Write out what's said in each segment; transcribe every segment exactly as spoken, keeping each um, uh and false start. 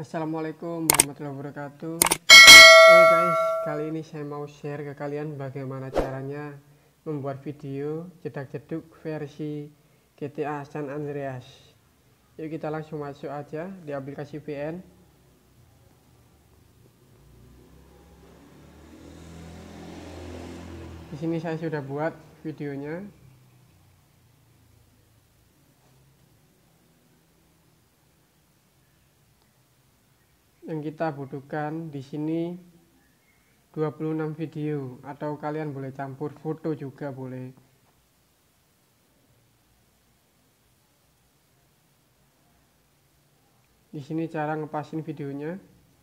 Assalamualaikum warahmatullahi wabarakatuh. Oke guys, kali ini saya mau share ke kalian bagaimana caranya membuat video jedak-jeduk versi G T A San Andreas. Yuk kita langsung masuk aja di aplikasi V N. Di sini saya sudah buat videonya. Yang kita butuhkan di sini dua puluh enam video, atau kalian boleh campur foto juga boleh. Di sini cara ngepasin videonya.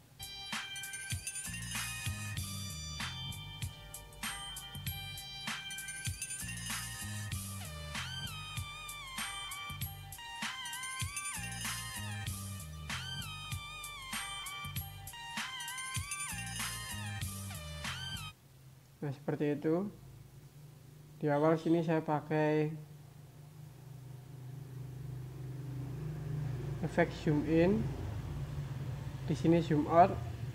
Nah, seperti itu. Di awal sini saya pakai efek zoom in, di sini zoom out,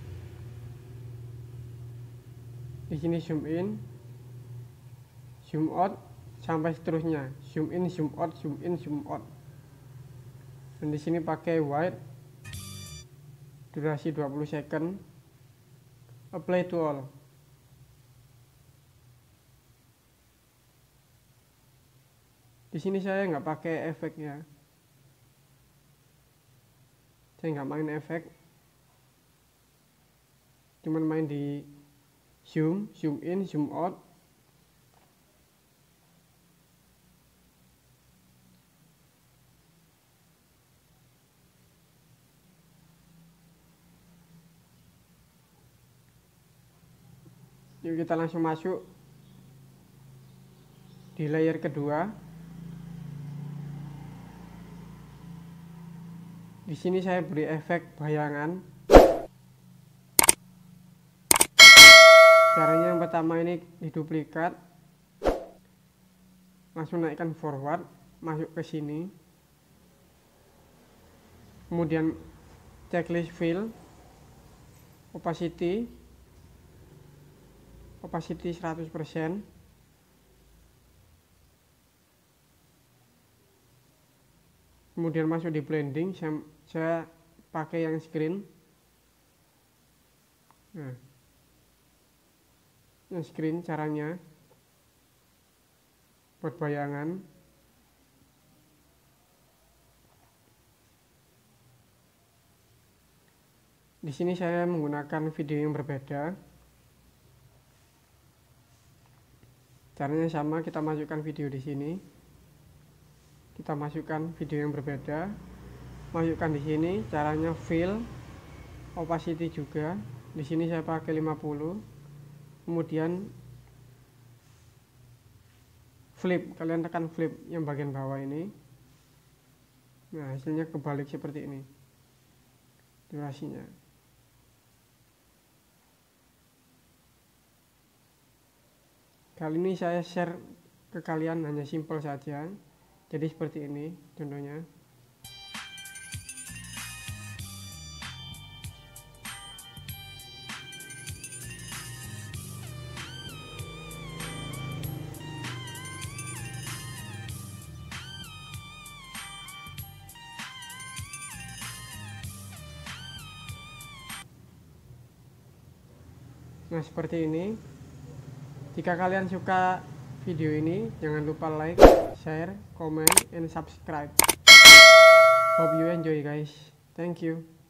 di sini zoom in, zoom out, sampai seterusnya, zoom in, zoom out, zoom in, zoom out. Dan di sini pakai wide, durasi dua puluh second, apply to all. Di sini saya nggak pakai efeknya, saya nggak main efek, cuman main di zoom, zoom in, zoom out. Yuk kita langsung masuk di layer kedua. Di sini saya beri efek bayangan. Caranya yang pertama ini diduplikat, langsung naikkan forward, masuk ke sini. Kemudian checklist fill, opacity, opacity seratus persen. Kemudian masuk di blending, saya, saya pakai yang screen. Nah, yang screen caranya buat bayangan. Di sini saya menggunakan video yang berbeda. Caranya sama, kita masukkan video di sini. Kita masukkan video yang berbeda, masukkan di sini. Caranya fill, opacity juga. Di sini saya pakai lima puluh. Kemudian flip, kalian tekan flip yang bagian bawah ini. Nah, hasilnya kebalik seperti ini durasinya. Kali ini saya share ke kalian hanya simple saja. Jadi seperti ini contohnya. Nah, seperti ini. Jika kalian suka video ini, jangan lupa like, share, comment, and subscribe. Hope you enjoy guys. Thank you.